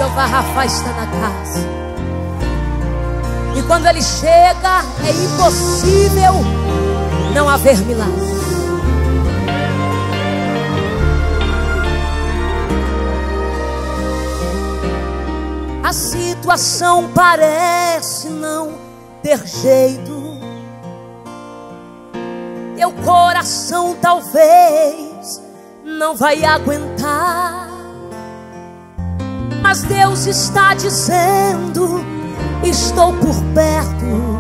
Jeová Rafa está na casa. E quando ele chega, é impossível não haver milagre. A situação parece não ter jeito. Teu coração talvez não vai aguentar, mas Deus está dizendo: estou por perto,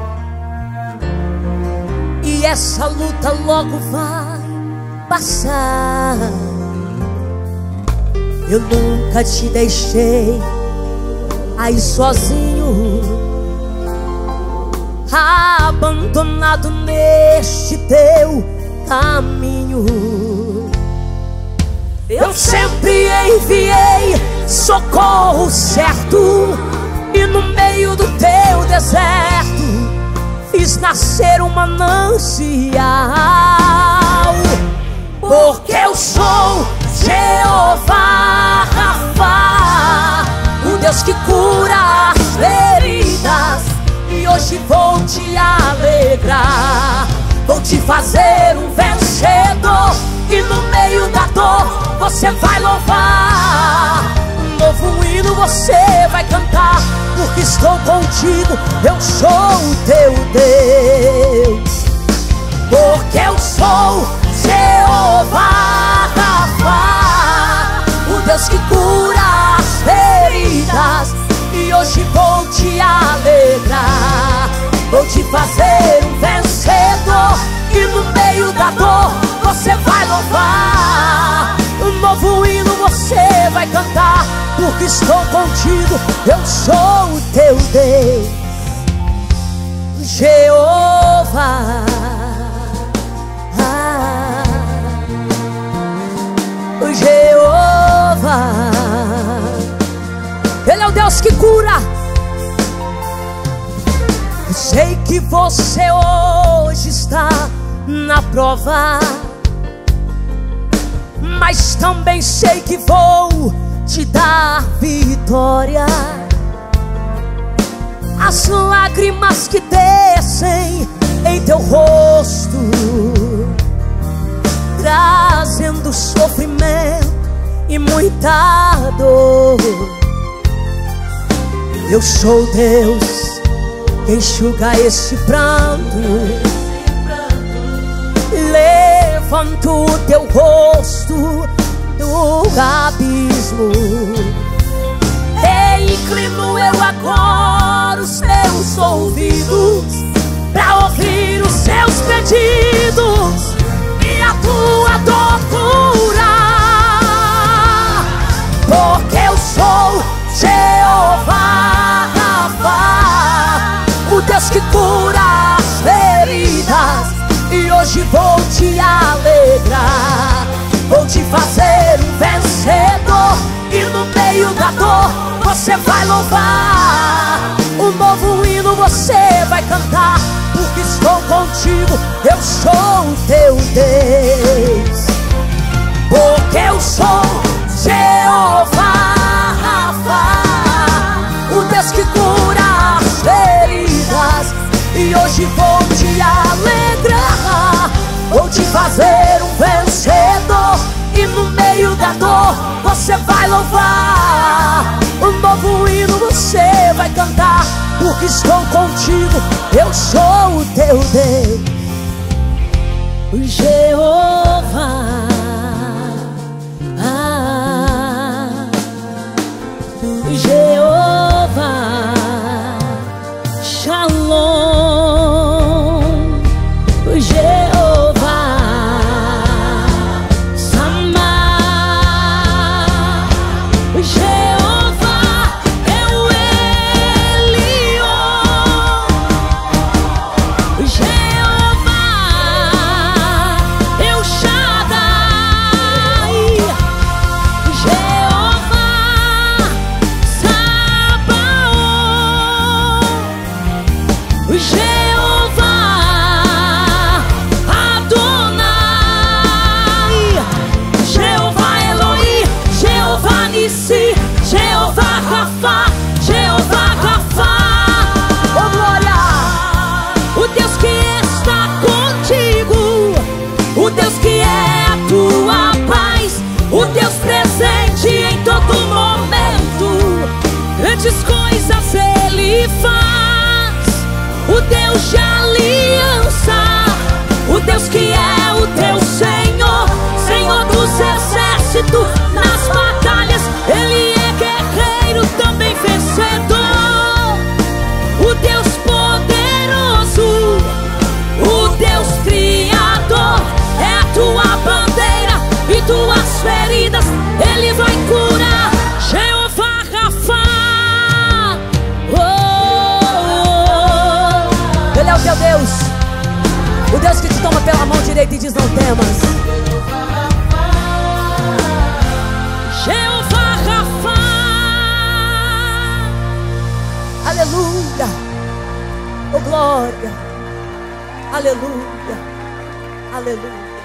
e essa luta logo vai passar. Eu nunca te deixei aí sozinho, abandonado neste teu caminho. Eu sempre enviei socorro certo, e no meio do teu deserto fiz nascer um manancial. Porque eu sou Jeová Rafa, o Deus que cura as feridas. E hoje vou te alegrar, vou te fazer um vencedor. E no meio da dor você vai louvar, um novo hino você vai cantar. Porque estou contigo, eu sou o teu Deus. Porque eu sou Jeová Rafa, o Deus que cura as feridas. E hoje vou te alegrar, vou te fazer um vencedor. E no meio da dor você vai louvar, um novo hino você vai cantar. Porque estou contigo, eu sou o teu Deus, Jeová. Jeová, Ele é o Deus que cura. Eu sei que você hoje está na prova, mas também sei que vou te dar vitória. As lágrimas que descem em teu rosto, trazendo sofrimento e muita dor. Eu sou Deus que enxuga esse pranto. Levanto o teu rosto do abismo, e inclino eu agora os meus ouvidos pra ouvir os seus pedidos e a tua dor curar. Porque eu sou Jeová Rafa, o Deus que cura as feridas. E hoje vou te alegrar, vou te fazer um vencedor. E no meio da dor você vai louvar, um novo hino você vai cantar. Porque estou contigo, eu sou o teu Deus. Porque eu sou Jeová Rafa, o Deus que cura as feridas. E hoje vou te alegrar, vou te fazer um vencedor. E no meio da dor você vai louvar, um novo hino você vai cantar. Porque estou contigo, eu sou o teu Deus, Jeová. Jeová Shalom, Jeová Samar, Jeová El Elyon, Jeová El Shaddai. forte nas batalhas. Ele é guerreiro, também vencedor. O Deus poderoso, o Deus criador, é a tua bandeira e tuas feridas Ele vai curar. Jeová Rafa, Ele é o teu Deus, o Deus que te toma pela mão direita e diz: não temas. Jeová Rafa, aleluia, oh glória, aleluia, aleluia.